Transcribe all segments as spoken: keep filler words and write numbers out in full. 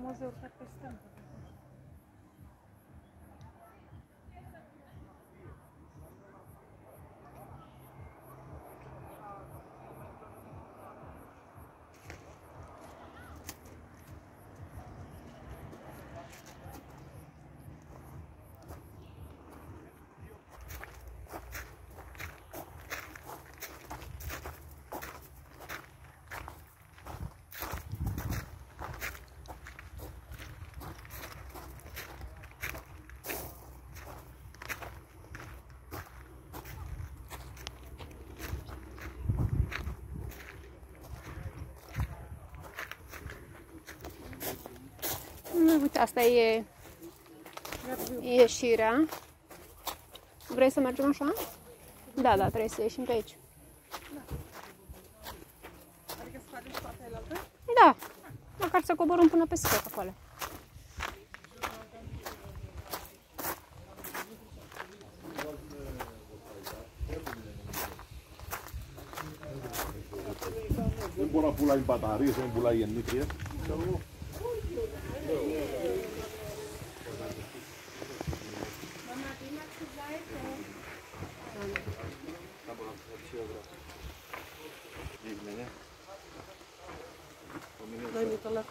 frumos de urcat pe stânga. Uite, asta e ieșirea. Vrei să mergem așa? Da, da, trebuie să ieșim pe aici. Da. Adică să facem și toate alte? Da, măcar să coborâm până pe scăp acolo. Embora pular em bateria, sem pular em níquel. Dai mi la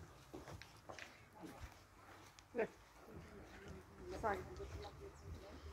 Sai.